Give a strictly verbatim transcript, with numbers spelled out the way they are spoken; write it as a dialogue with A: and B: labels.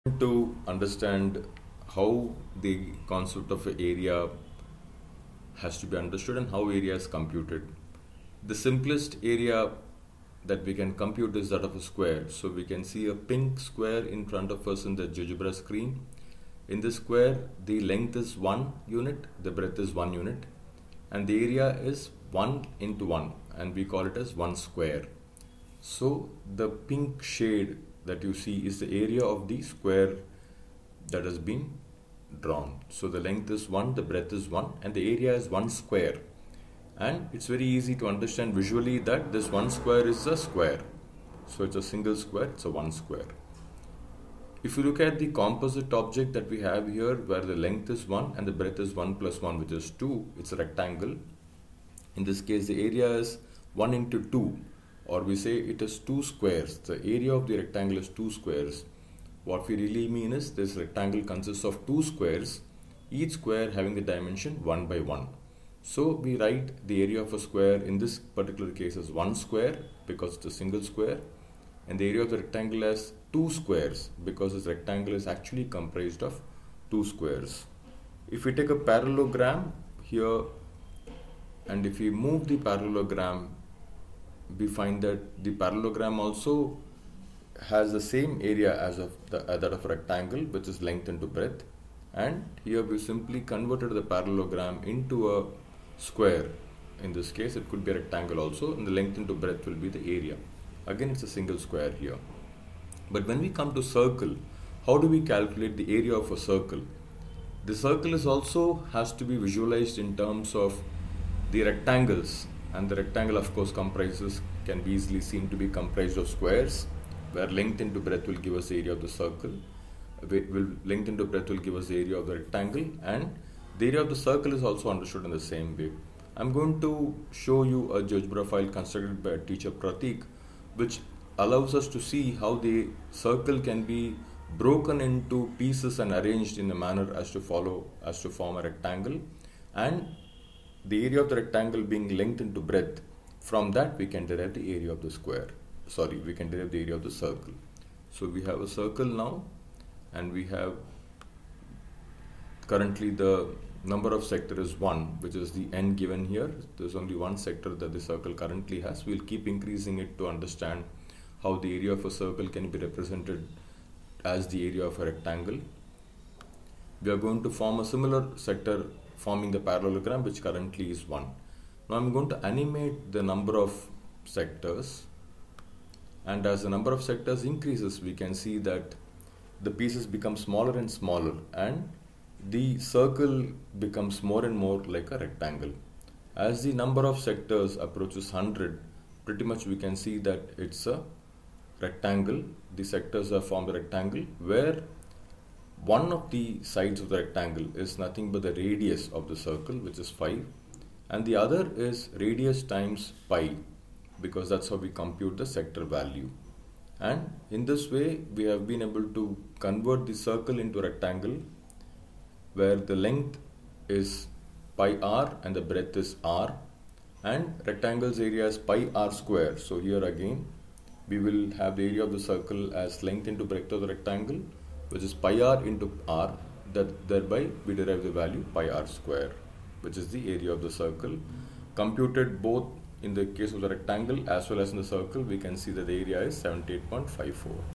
A: To understand how the concept of area has to be understood and how area is computed. The simplest area that we can compute is that of a square. So we can see a pink square in front of us in the GeoGebra screen. In this square, the length is one unit, the breadth is one unit, and the area is one into one, and we call it as one square. So the pink shade that you see is the area of the square that has been drawn. So the length is one, the breadth is one, and the area is one square. And it's very easy to understand visually that this one square is a square. So it's a single square, it's a one square. If you look at the composite object that we have here, where the length is one and the breadth is one plus one, which is two, it's a rectangle. In this case, the area is one into two, or we say it is two squares. The area of the rectangle is two squares. What we really mean is this rectangle consists of two squares, each square having a dimension one by one. So we write the area of a square in this particular case as one square because it's a single square, and the area of the rectangle as two squares because this rectangle is actually comprised of two squares. If we take a parallelogram here, and if we move the parallelogram, we find that the parallelogram also has the same area as of the, uh, that of a rectangle, which is length into breadth. And here we simply converted the parallelogram into a square. In this case, it could be a rectangle also, and the length into breadth will be the area. Again, it's a single square here. But when we come to circle, how do we calculate the area of a circle? The circle is also has to be visualized in terms of the rectangles, and the rectangle of course comprises, can be easily seen to be comprised of squares, where length into breadth will give us the area of the circle, will length into breadth will give us the area of the rectangle, and the area of the circle is also understood in the same way. I'm going to show you a GeoGebra file constructed by teacher Pratik, which allows us to see how the circle can be broken into pieces and arranged in a manner as to follow as to form a rectangle, and the area of the rectangle being length into breadth. From that we can derive the area of the square. Sorry, we can derive the area of the circle. So we have a circle now, and we have currently the number of sector is one, which is the n given here. There's only one sector that the circle currently has. We'll keep increasing it to understand how the area of a circle can be represented as the area of a rectangle. We are going to form a similar sector forming the parallelogram, which currently is one. Now I'm going to animate the number of sectors, and as the number of sectors increases, we can see that the pieces become smaller and smaller, and the circle becomes more and more like a rectangle. As the number of sectors approaches one hundred, pretty much we can see that it's a rectangle. The sectors have formed a rectangle where one of the sides of the rectangle is nothing but the radius of the circle, which is five, and the other is radius times pi, because that's how we compute the sector value. And in this way we have been able to convert the circle into a rectangle where the length is pi r and the breadth is r, and rectangle's area is pi r square. So here again we will have the area of the circle as length into breadth of the rectangle, which is pi r into r, that thereby we derive the value pi r square, which is the area of the circle. Computed both in the case of the rectangle as well as in the circle, we can see that the area is seventy-eight point five four.